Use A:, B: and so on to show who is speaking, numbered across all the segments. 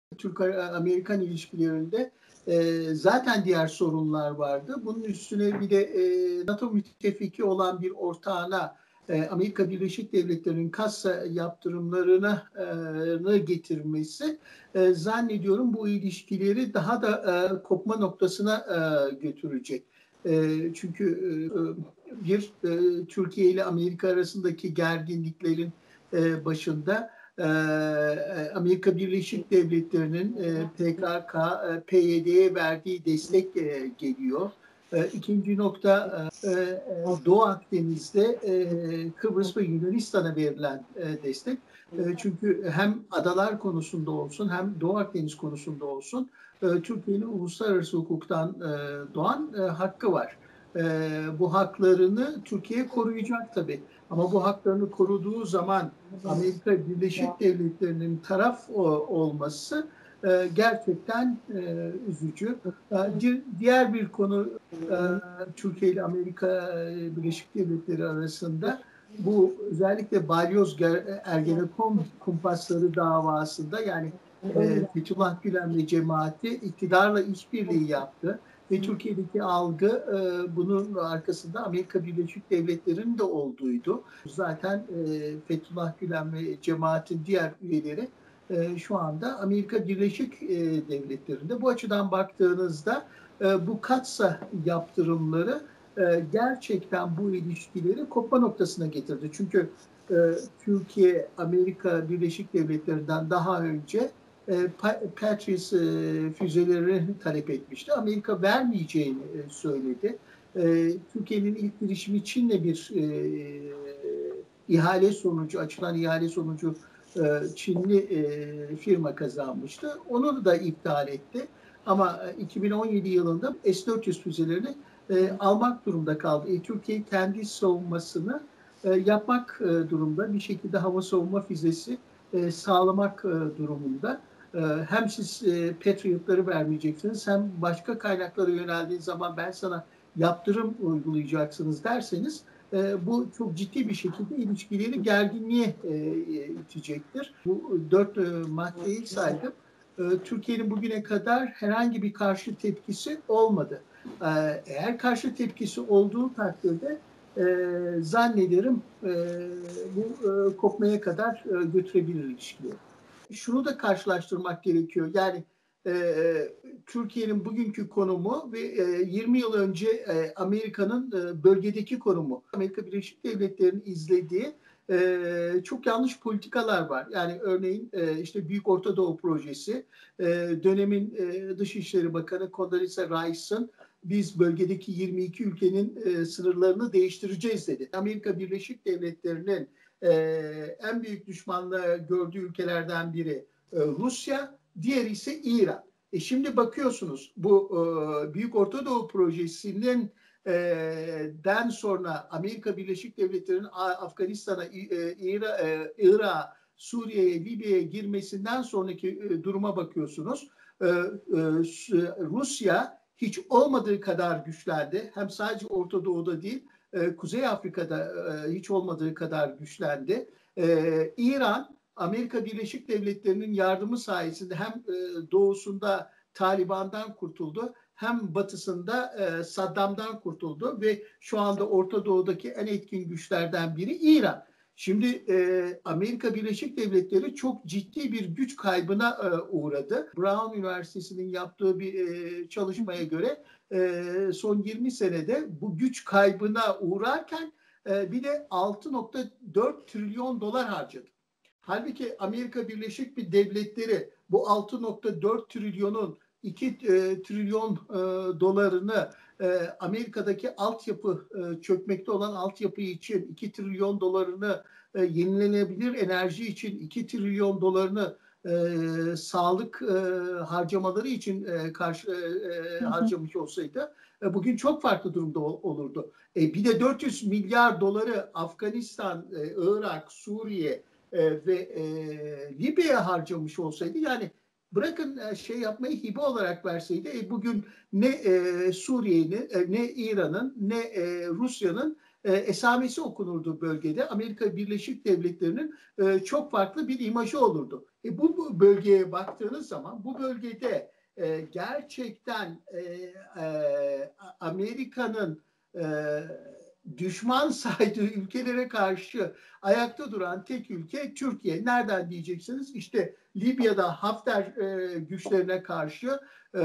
A: Türk-Amerikan ilişkilerinde zaten diğer sorunlar vardı. Bunun üstüne bir de NATO müttefiki olan bir ortağına Amerika Birleşik Devletleri'nin kassa yaptırımlarını getirmesi zannediyorum bu ilişkileri daha da kopma noktasına götürecek. Çünkü Türkiye ile Amerika arasındaki gerginliklerin başında Amerika Birleşik Devletleri'nin PKK, PYD'ye verdiği destek geliyor. İkinci nokta Doğu Akdeniz'de Kıbrıs ve Yunanistan'a verilen destek. Çünkü hem adalar konusunda olsun hem Doğu Akdeniz konusunda olsun Türkiye'nin uluslararası hukuktan doğan hakkı var. Bu haklarını Türkiye koruyacak tabii. Ama bu haklarını koruduğu zaman Amerika Birleşik Devletleri'nin taraf olması gerçekten üzücü. Diğer bir konu Türkiye ile Amerika Birleşik Devletleri arasında bu özellikle Balyoz Ergenekon kumpasları davasında yani Fethullah Gülen ve cemaati iktidarla işbirliği yaptı. Ve Türkiye'deki algı bunun arkasında Amerika Birleşik Devletleri'nin de olduğuydu. Zaten Fethullah Gülen ve cemaatin diğer üyeleri şu anda Amerika Birleşik Devletleri'nde. Bu açıdan baktığınızda bu katsa yaptırımları gerçekten bu ilişkileri kopma noktasına getirdi. Çünkü Türkiye Amerika Birleşik Devletleri'nden daha önce Patriot füzelerini talep etmişti. Amerika vermeyeceğini söyledi. Türkiye'nin ilk girişimi Çin'le bir açılan ihale sonucu Çinli firma kazanmıştı. Onu da iptal etti. Ama 2017 yılında S-400 füzelerini almak durumunda kaldı. Türkiye kendi savunmasını yapmak durumunda. Bir şekilde hava savunma füzesi sağlamak durumunda. Hem siz Patriot'ları vermeyeceksiniz hem başka kaynaklara yöneldiği zaman ben sana yaptırım uygulayacaksınız derseniz bu çok ciddi bir şekilde ilişkileri gerginliğe itecektir. Bu 4 maddeyi saydım. Türkiye'nin bugüne kadar herhangi bir karşı tepkisi olmadı. Eğer karşı tepkisi olduğu takdirde zannederim bu kopmaya kadar götürebilir ilişkileri. Şunu da karşılaştırmak gerekiyor. Yani Türkiye'nin bugünkü konumu ve 20 yıl önce Amerika'nın bölgedeki konumu. Amerika Birleşik Devletleri'nin izlediği çok yanlış politikalar var. Yani örneğin işte Büyük Orta Doğu Projesi, dönemin Dışişleri Bakanı Condoleezza Rice'ın biz bölgedeki 22 ülkenin sınırlarını değiştireceğiz dedi. Amerika Birleşik Devletleri'nin en büyük düşmanlığı gördüğü ülkelerden biri Rusya, diğeri ise İran. Şimdi bakıyorsunuz bu Büyük Orta Doğu Projesi'nin den sonra Amerika Birleşik Devletleri'nin Afganistan'a, Irak'a, Suriye'ye, Libya'ya girmesinden sonraki duruma bakıyorsunuz. Rusya hiç olmadığı kadar güçlendi. Hem sadece Orta Doğu'da değil, Kuzey Afrika'da hiç olmadığı kadar güçlendi. İran, Amerika Birleşik Devletleri'nin yardımı sayesinde hem doğusunda Taliban'dan kurtuldu, hem batısında Saddam'dan kurtuldu ve şu anda Orta Doğu'daki en etkin güçlerden biri İran. Şimdi Amerika Birleşik Devletleri çok ciddi bir güç kaybına uğradı. Brown Üniversitesi'nin yaptığı bir çalışmaya göre son 20 senede bu güç kaybına uğrarken bir de 6,4 trilyon dolar harcadı. Halbuki Amerika Birleşik Devletleri bu 6,4 trilyonun 2 trilyon dolarını Amerika'daki altyapı çökmekte olan altyapı için 2 trilyon dolarını yenilenebilir enerji için 2 trilyon dolarını sağlık harcamaları için harcamış olsaydı bugün çok farklı durumda olurdu. Bir de 400 milyar doları Afganistan, Irak, Suriye ve Libya'ya harcamış olsaydı yani bırakın yapmayı hibe olarak verseydi bugün ne Suriye'nin ne İran'ın ne Rusya'nın esamesi okunurdu bölgede. Amerika Birleşik Devletleri'nin çok farklı bir imajı olurdu. Bu bölgeye baktığınız zaman bu bölgede gerçekten Amerika'nın düşman saydığı ülkelere karşı ayakta duran tek ülke Türkiye. Nereden diyeceksiniz? İşte Libya'da Hafter güçlerine karşı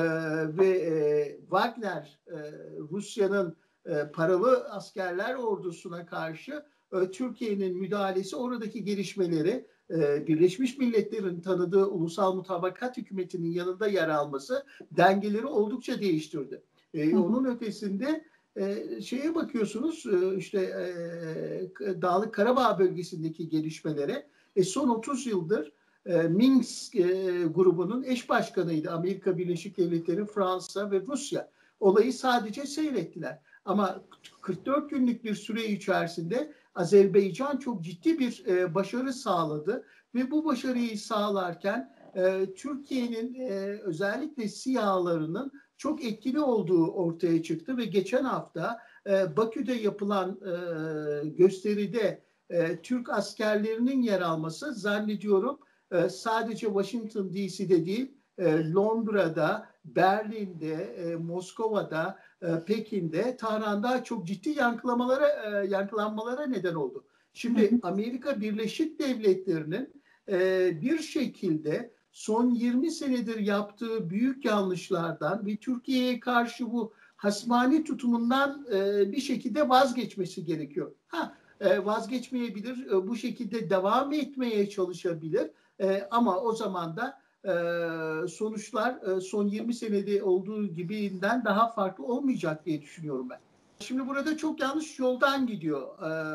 A: Wagner, Rusya'nın paralı askerler ordusuna karşı Türkiye'nin müdahalesi, oradaki gelişmeleri, Birleşmiş Milletler'in tanıdığı ulusal mutabakat hükümetinin yanında yer alması dengeleri oldukça değiştirdi. Onun ötesinde şeye bakıyorsunuz, işte Dağlık Karabağ bölgesindeki gelişmelere. Son 30 yıldır Minsk grubunun eş başkanıydı Amerika Birleşik Devletleri, Fransa ve Rusya. Olayı sadece seyrettiler. Ama 44 günlük bir süre içerisinde Azerbaycan çok ciddi bir başarı sağladı ve bu başarıyı sağlarken Türkiye'nin özellikle SİHA'larının çok etkili olduğu ortaya çıktı ve geçen hafta Bakü'de yapılan gösteride Türk askerlerinin yer alması, zannediyorum sadece Washington DC'de değil, Londra'da, Berlin'de, Moskova'da, Pekin'de, Tahran'da çok ciddi yankılanmalara neden oldu. Şimdi Amerika Birleşik Devletleri'nin bir şekilde son 20 senedir yaptığı büyük yanlışlardan ve Türkiye'ye karşı bu hasmani tutumundan bir şekilde vazgeçmesi gerekiyor. Vazgeçmeyebilir, bu şekilde devam etmeye çalışabilir ama o zaman da sonuçlar son 20 senede olduğu gibinden daha farklı olmayacak diye düşünüyorum ben. Şimdi burada çok yanlış yoldan gidiyor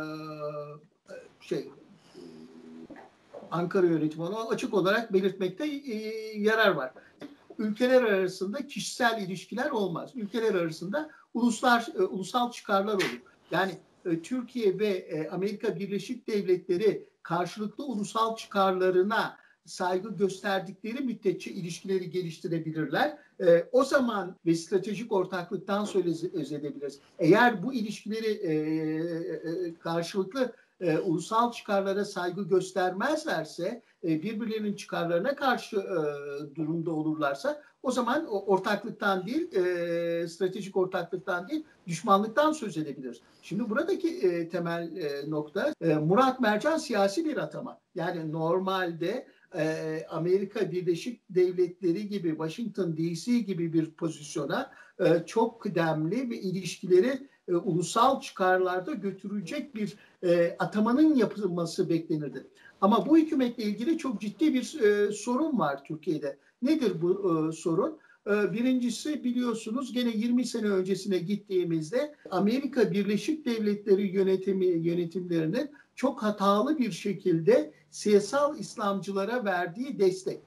A: Ankara yönetimi. Onu açık olarak belirtmekte yarar var. Ülkeler arasında kişisel ilişkiler olmaz. Ülkeler arasında ulusal çıkarlar olur. Yani Türkiye ve Amerika Birleşik Devletleri karşılıklı ulusal çıkarlarına saygı gösterdikleri müddetçe ilişkileri geliştirebilirler. O zaman ve stratejik ortaklıktan söz edebiliriz. Eğer bu ilişkileri karşılıklı ulusal çıkarlara saygı göstermezlerse, birbirlerinin çıkarlarına karşı durumda olurlarsa, o zaman ortaklıktan değil, stratejik ortaklıktan değil, düşmanlıktan söz edebiliriz. Şimdi buradaki temel nokta Murat Mercan siyasi bir atama. Yani normalde Amerika Birleşik Devletleri gibi, Washington DC gibi bir pozisyona çok kıdemli ve ilişkileri ulusal çıkarlarda götürecek bir atamanın yapılması beklenirdi. Ama bu hükümetle ilgili çok ciddi bir sorun var Türkiye'de. Nedir bu sorun? Birincisi, biliyorsunuz, gene 20 sene öncesine gittiğimizde Amerika Birleşik Devletleri yönetimlerinin çok hatalı bir şekilde siyasal İslamcılara verdiği destek.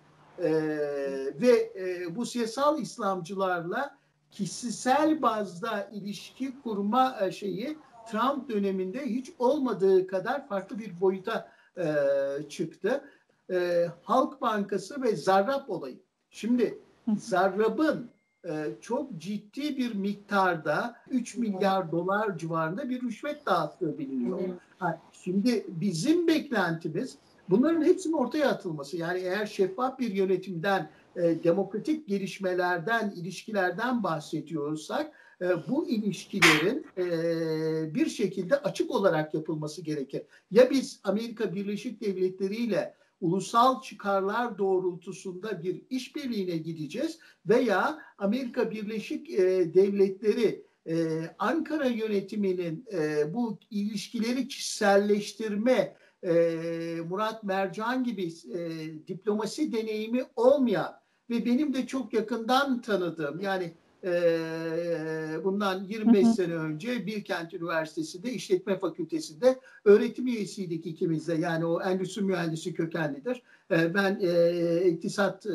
A: Bu siyasal İslamcılarla kişisel bazda ilişki kurma şeyi Trump döneminde hiç olmadığı kadar farklı bir boyuta çıktı. Halk Bankası ve Zarrab olayı. Şimdi Zarrab'ın çok ciddi bir miktarda 3 milyar dolar civarında bir rüşvet dağıttığı biliniyor. Şimdi bizim beklentimiz bunların hepsinin ortaya atılması. Yani eğer şeffaf bir yönetimden, demokratik gelişmelerden, ilişkilerden bahsediyorsak, bu ilişkilerin bir şekilde açık olarak yapılması gerekir. Ya biz Amerika Birleşik Devletleri ile ulusal çıkarlar doğrultusunda bir işbirliğine gideceğiz veya Amerika Birleşik Devletleri Ankara yönetiminin bu ilişkileri kişiselleştirme, Murat Mercan gibi diplomasi deneyimi olmayan ve benim de çok yakından tanıdığım, yani bundan 25 sene önce Bilkent Üniversitesi'nde İşletme Fakültesi'nde öğretim üyesiydik ikimiz de. Yani o endüstri mühendisi kökenlidir. Ben iktisat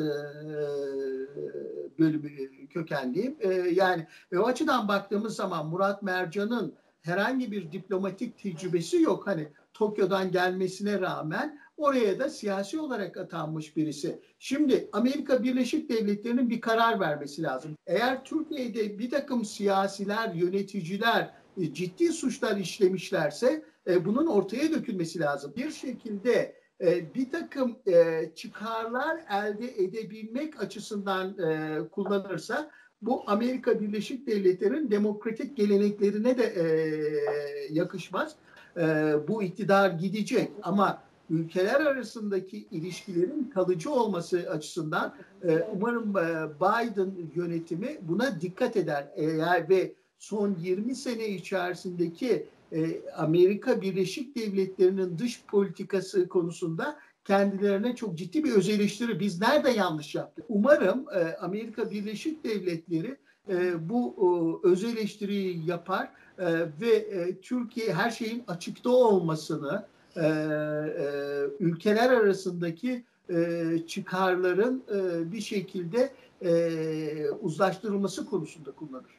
A: bölümü kökenliyim. Yani o açıdan baktığımız zaman Murat Mercan'ın herhangi bir diplomatik tecrübesi yok. Hani Tokyo'dan gelmesine rağmen oraya da siyasi olarak atanmış birisi. Şimdi Amerika Birleşik Devletleri'nin bir karar vermesi lazım. Eğer Türkiye'de bir takım siyasiler, yöneticiler ciddi suçlar işlemişlerse bunun ortaya dökülmesi lazım. Bir şekilde bir takım çıkarlar elde edebilmek açısından kullanırsa bu Amerika Birleşik Devletleri'nin demokratik geleneklerine de yakışmaz. Bu iktidar gidecek ama ülkeler arasındaki ilişkilerin kalıcı olması açısından umarım Biden yönetimi buna dikkat eder. Eğer ve son 20 sene içerisindeki Amerika Birleşik Devletleri'nin dış politikası konusunda kendilerine çok ciddi bir öz eleştiri. Biz nerede yanlış yaptık? Umarım Amerika Birleşik Devletleri bu öz eleştiriyi yapar ve Türkiye her şeyin açıkta olmasını, ülkeler arasındaki çıkarların bir şekilde uzlaştırılması konusunda kullanır.